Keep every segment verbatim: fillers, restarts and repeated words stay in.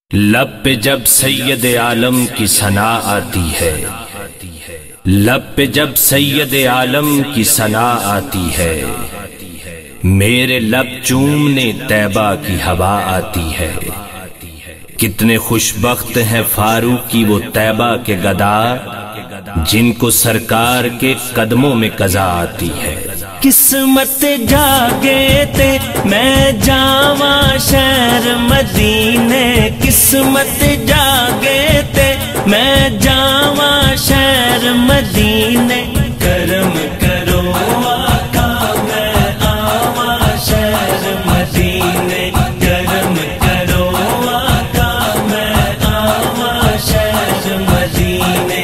لب پہ جب سید عالم کی ثنا آتی ہے، لب پہ جب سید عالم کی ثنا آتی ہے، میرے لب چومنے طیبہ کی ہوا آتی ہے۔ کتنے خوش بخت ہیں فاروقی وہ طیبہ کے گدا، جن کو سرکار کے قدموں میں قضا آتی ہے۔ قسمت جاگے تے میں جاواں شہر مدینے، قسمت جاگے تے میں جاواں شہر مدینے، کرم کرو آقا میں آواں شہر مدینے، کرم کرو آقا میں آواں شہر مدینے۔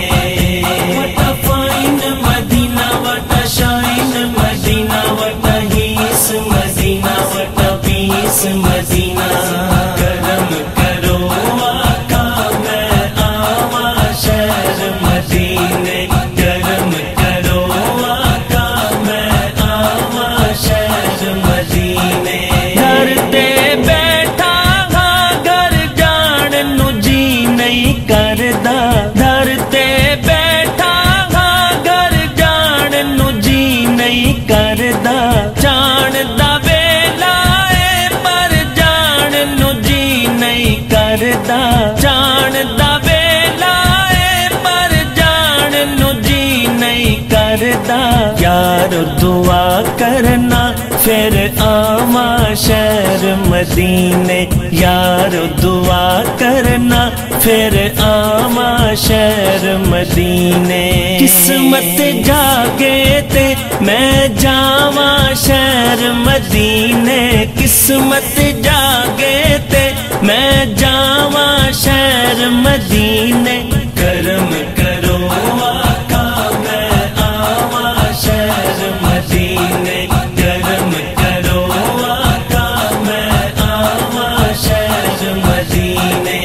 وٹا فائن مدینہ وٹا شائن مدینہ وٹا ہیس مدینہ وٹا پیس مدینہ، کرم کرو آقا میں آواں شہر مدینے، کرم کرو آقا میں آواں شہر مدینے۔ گھر تے بیٹھا ہاں گھر جان نو جی نہیں کردا، گھر تے بیٹھا ہاں گھر جان نو جی نہیں کردا، جان دا ویلا اے پر جان نو جی نہیں کردا، جان دا ویلا اے پر جان نو جی نہیں کردا۔ یار دعا کرنا پھر آواں شہر مدینے، یار دعا کرنا پھر آواں شہر مدینے۔ قسمت جاگے تے میں جاواں شہر مدینے، قسمت جاگے تے میں جاواں شہر مدینے، کرم کرو آقا میں آواں شہر مدینے، کرم کرو آقا میں آواں شہر مدینے۔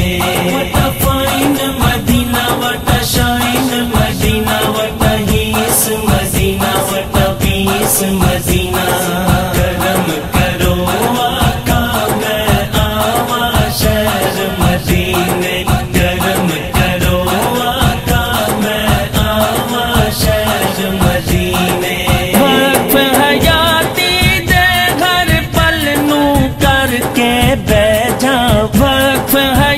وٹا فائن مدینہ وٹا شائن مدینہ وٹا ہیس مدینہ وٹا پیس مدینہ، کرم کرو آقا میں آواں شہر مدینے، کرم کرو آقا میں آواں شہر مدینے۔ وقف حیاتی دے ہر پل نو کر کے بہ جا، وقف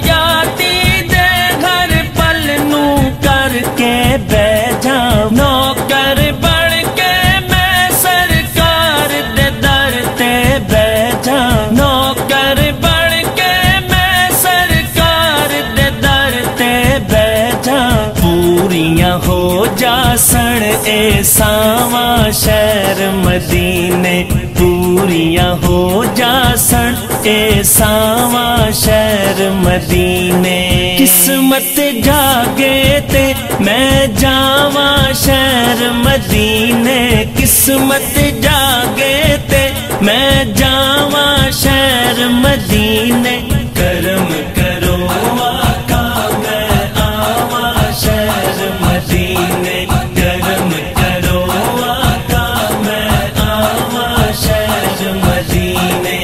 حیاتی دے ہر پل نو کر کے بہ جا، نوکر بن کے میں سرکار دے در تے بہ جا، نوکر بن کے میں سرکار دے در تے بہ جا، پوریاں ہو جا سن اے ساواں شہر مدینے، پوریاں ہو جا سن اے ساواں شہر مدینے۔ قسمت جاگے تے میں جاواں شہر مدینے، قسمت جاگے تے میں جاواں شہر مدینے، کرم کرو آقا میں آواں شہر مدینے، کرم کرو آقا میں آواں شہر مدینے۔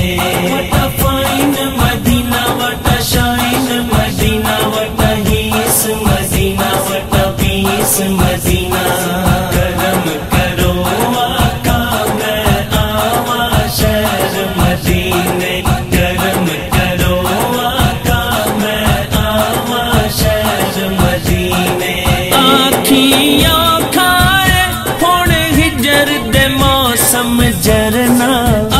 وٹا فائن مدینہ وٹا شائن مدینہ وٹا ہیس مدینہ وٹا پیس مدینہ، کرم کرو آقا میں آواں شہر مدینے، کرم کرو آقا میں آواں شہر مدینے۔ آکھیاں کھائے ہن ہجر دے موسم جرنا،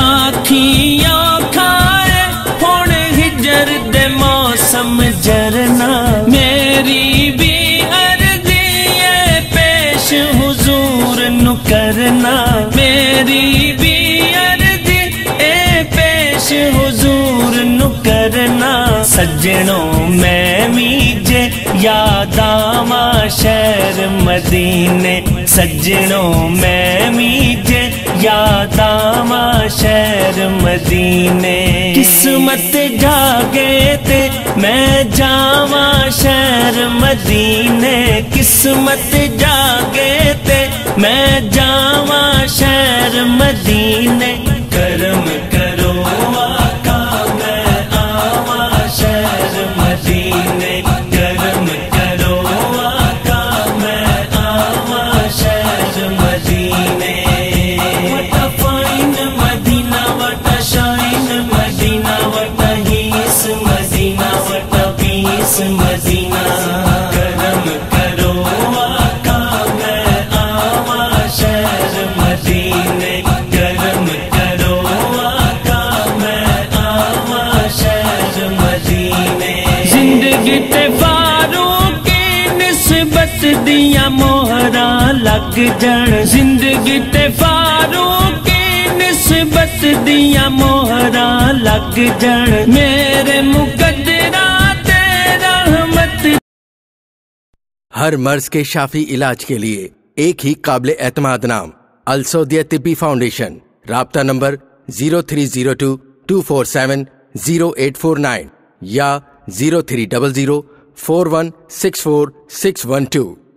آکھیاں کھائے ہن ہجر دے موسم جرنا، میری بھی عرضی ہے پیش حضور نو کرنا، میری بھی عرضی اے پیش حضور نو کرنا۔ سجنوں میں میجے یاد آواں شہر مدینے، سجنوں میں میجے یاد آواں شہر مدینے۔ قسمت جاگے تے میں جاواں شہر مدینے، قسمت جاگے تے میں جاواں شہر مدینے، کرم کرو آقا میں آواں شہر दियां मोहरां लग जण जिंदगी ते फारूक की निस्बत दियां मोहरां लग जण मेरे मुकद्दरा ते रहमत। हर मर्ज के शाफी इलाज के लिए एक ही काबिल एतमाद नाम अल सौदिया तिब्बी फाउंडेशन। राब्ता number zero three zero two two four seven zero eight four nine या zero three double zero four one six four six one to.